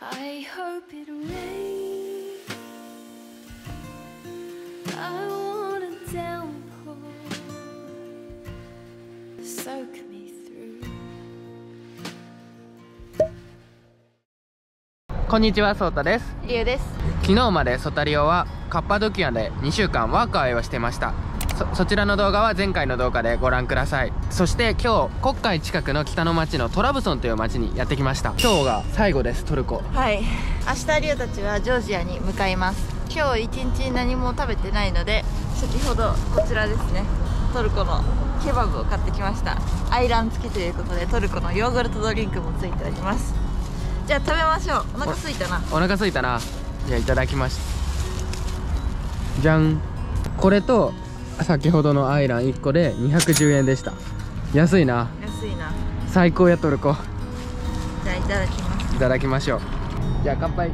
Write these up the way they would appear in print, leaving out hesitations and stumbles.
I hope it rains. I want a downpour. Soak me through. こんにちは、ソータです。 りゅうです。 昨日までソタリオはカッパドキアで2週間ワークアウェイをしていました。そちらの動画は前回の動画でご覧ください。そして今日黒海近くの北の町のトラブソンという町にやってきました。今日が最後です。トルコ。 はい、明日りゅうたちはジョージアに向かいます。今日一日何も食べてないので、先ほどこちらですね、トルコのケバブを買ってきました。アイラン付きということでトルコのヨーグルトドリンクもついております。じゃあ食べましょう。お腹空いたな。 お腹空いたな。じゃあいただきました。じゃん。これと先ほどのアイラン1個で210円でした。安いな。 安いな。 最高やトルコ。 じゃあいただきます。 いただきましょう。じゃあ乾杯。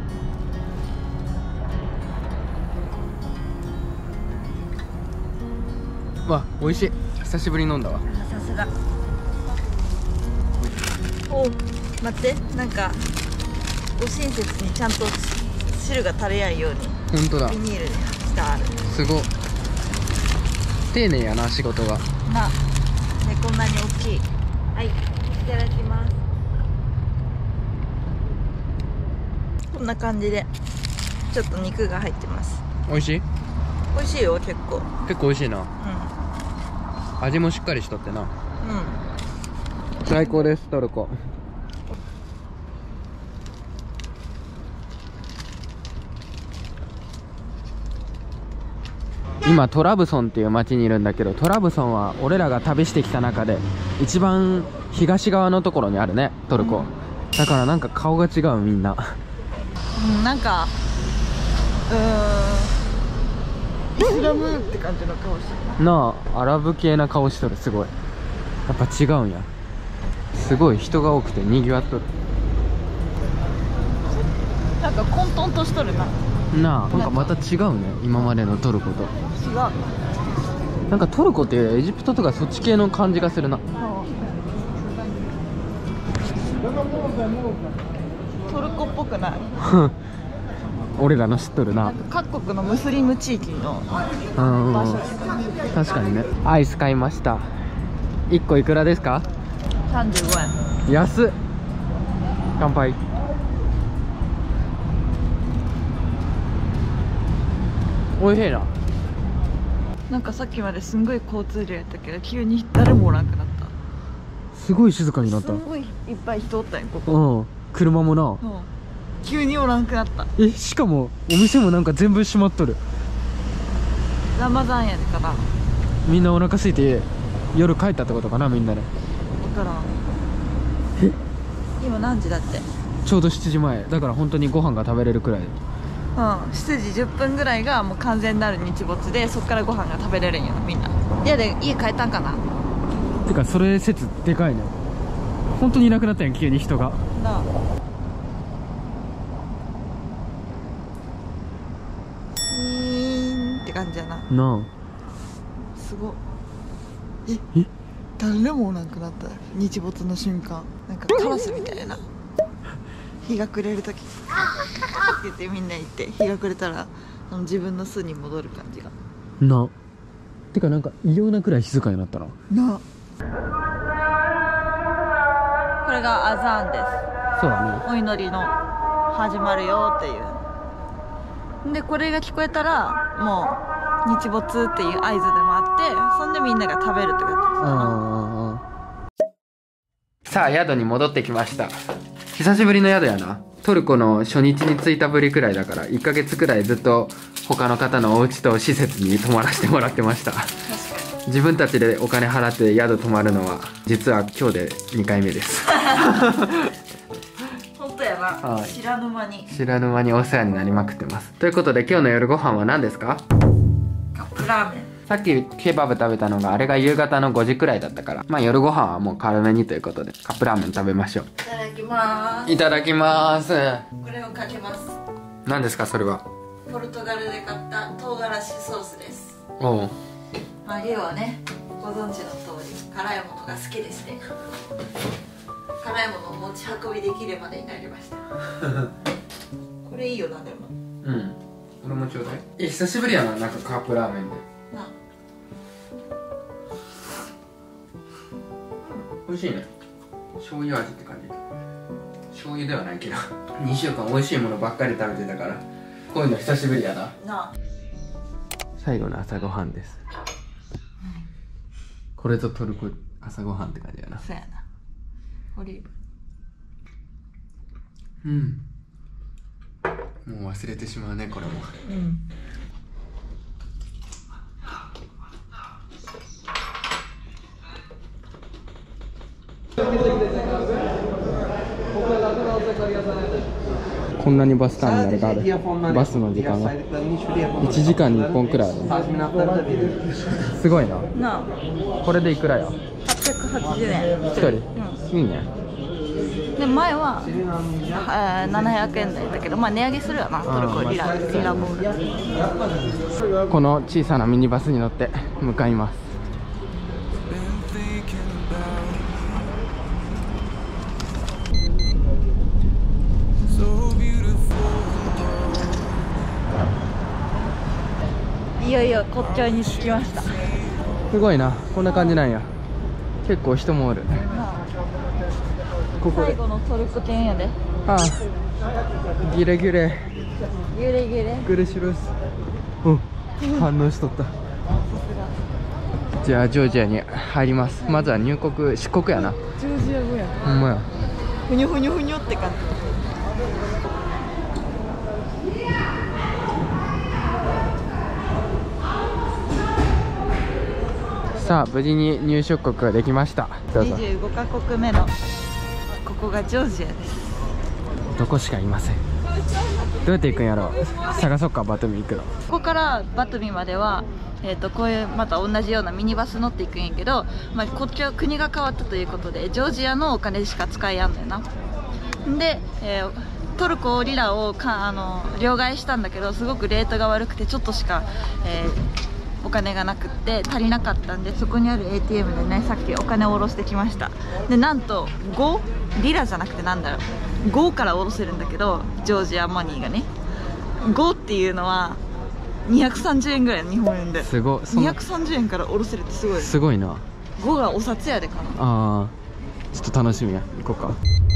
わ、美味しい。久しぶりに飲んだわ。 さすが。お、待って、なんかご親切にちゃんと汁が垂れないように本当だ。 ビニールにしてある。 すごっ。丁寧やな、仕事が。 な、ね、こんなに大きい。はい、いただきます。こんな感じでちょっと肉が入ってます。 美味しい？ 美味しいよ。結構美味しいな。味もしっかりしとってな。最高です、トルコ。今トラブソンっていう町にいるんだけど、トラブソンは俺らが旅してきた中で一番東側のところにあるね、トルコ。だからなんか顔が違う、みんな。 なんかイスラムって感じの顔してるなあ、アラブ系な顔しとる。すごい、やっぱ違うんや。すごい人が多くてにぎわっとる。 なんか混沌としとるな。 なあ、なんかまた違うね、今までのトルコと。 違う。 なんかトルコってエジプトとかそっち系の感じがするな。 トルコっぽくない？ 俺らの知っとるな。 各国のムスリム地域の場所。確かにね。アイス買いました。1個いくらですか ？35円。 安っ。乾杯。おいしいな。 なんかさっきまですんごい交通量やったけど、急に誰もおらんくなった。 すごい静かになった。 すごいいっぱい人おったんや、ここ。 車もな。 急におらんくなった。 しかもお店もなんか全部閉まっとる。 ラマザンやでから。 みんなお腹空いて夜帰ったってことかな、みんなで。 分からん。今何時だって？ ちょうど7時前だから、本当にご飯が食べれるくらい。 7時10分ぐらいがもう完全なる日没で、そっからご飯が食べれるんよ、みんな。いやで、家帰ったんかな。 てかそれ説でかいね。本当にいなくなったんや、急に人が。 なあ、って感じやな。 なすごい。誰もおらんくなった。日没の瞬間、なんかカラスみたいな。日が暮れる時って言ってみんな行って、日が暮れたら自分の巣に戻る感じがな。てかなんか異様なくらい静かになったな。 な。これがアザーンです。 そうだね。 お祈りの始まるよっていう。でこれが聞こえたらもう日没っていう合図でもあって、そんでみんなが食べるって感じ。 さあ、宿に戻ってきました。久しぶりの宿やな。トルコの初日に着いたぶりくらいだから、1ヶ月くらいずっと他の方のお家と施設に泊まらせてもらってました。自分たちでお金払って宿泊まるのは実は今日で2回目です。 本当やな。知らぬ間にお世話になりまくってます。ということで今日の夜ご飯は何ですか？ カップラーメン。 さっきケバブ食べたのがあれが夕方の5時くらいだったから、まあ夜ご飯はもう軽めにということでカップラーメン食べましょう。 いただきます。 いただきます。 これをかけます。 何ですかそれは？ ポルトガルで買った唐辛子ソースです。 おう。 まあリオはね、ご存知の通り辛いものが好きですね。 辛いものを持ち運びできるまでになりましたこれいいよな。でもうん、俺もちょうだい。久しぶりやな、なんかカップラーメンで。 な美味しいね。醤油味って感じ。醤油ではないけど2週間美味しいものばっかり食べてたから、こういうの久しぶりやな。 な最後の朝ごはんです。これとトルコ朝ごはんって感じやな。 そうやな。オリーブ。 うん、もう忘れてしまうね、これも。 うん。 こんなにバスターミナルがある。バスの時間は1時間に1本くらいある。すごいな。 なあ。 これでいくらや 880円。 1人、いいね。 で前は700円台だけど、まあ値上げするよな。トルコリラボール。 この小さなミニバスに乗って向かいます。 いよいよ国境に着きました。 すごいな、こんな感じなんや。結構人もおる。ここで最後のトルコ店やで。 ああ、ギレギレギレギレグルシュルス。うん、反応しとった。じゃあジョージアに入ります。まずは入国、出国やな。 ジョージア語や。 ほんまや。 ふにょふにょふにょって感じ。 さあ無事に入植国ができました。どうぞ。 25カ国目のここがジョージアです。 男しかいません。どうやって行くんやろう。探そっか。バトミ行くの。 ここからバトミまではこういうまた同じようなミニバス乗っていくんやけど、まあ、こっちは国が変わったということでジョージアのお金しか使いやんのよな。で、トルコリラを両替したんだけど、すごくレートが悪くてちょっとしか、お金がなくって足りなかったんで、そこにある ATM でねさっきお金を下ろしてきました。でなんと5リラじゃなくてなんだろう、5から下ろせるんだけど、ジョージアマニーがね5っていうのは230円ぐらい、日本円で。 すごい。 230円から下ろせるってすごい。 すごいな。 5がお札やでかな。 ああ、ちょっと楽しみや。行こう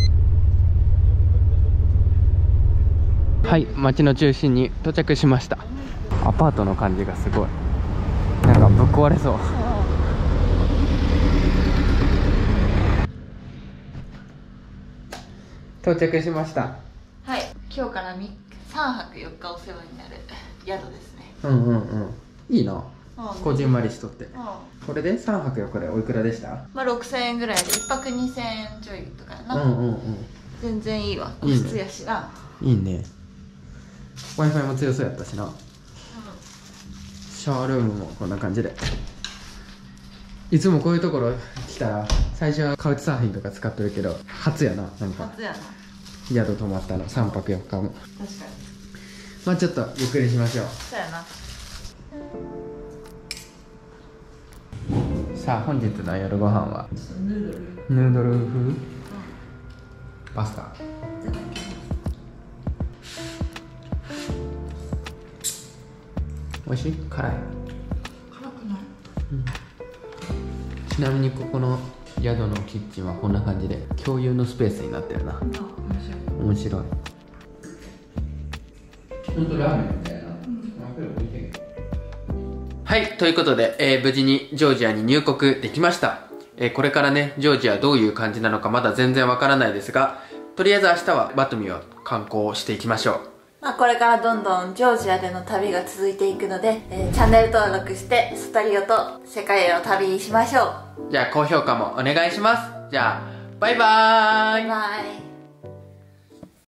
か。はい、街の中心に到着しました。アパートの感じがすごい。なんかぶっ壊れそう。到着しました。 はい、今日から3泊4日お世話になる宿ですね。 うんうんうん、いいな。こじんまりしとって。 これで3泊4日でおいくらでした？ まあ6000円ぐらいで1泊2000円ちょいとかやな。 うんうんうん、 全然いいわ。個室やしな。 いいね。 Wi-Fi も強そうやったしな。シャワールームもこんな感じで。いつもこういうところ来たら最初はカウチサーフィンとか使ってるけど、初やな。なんか初やな。 宿泊まったの3泊4日も。 確かに。 まあちょっとゆっくりしましょう。 そうやな。 さあ本日の夜ご飯はヌードル風パスタ。美味しい？辛い？ 辛くない？ ちなみにここの宿のキッチンはこんな感じで共有のスペースになってるな。面白い。本当ラーメンみたいな。はい、ということで、無事にジョージアに入国できました。これからね、ジョージアどういう感じなのかまだ全然わからないですが、とりあえず明日はバトミを観光していきましょう。 まあこれからどんどんジョージアでの旅が続いていくので、チャンネル登録してスタリオと世界を旅しましょう。 じゃあ高評価もお願いします。じゃあバイバーイ。 バイバイ。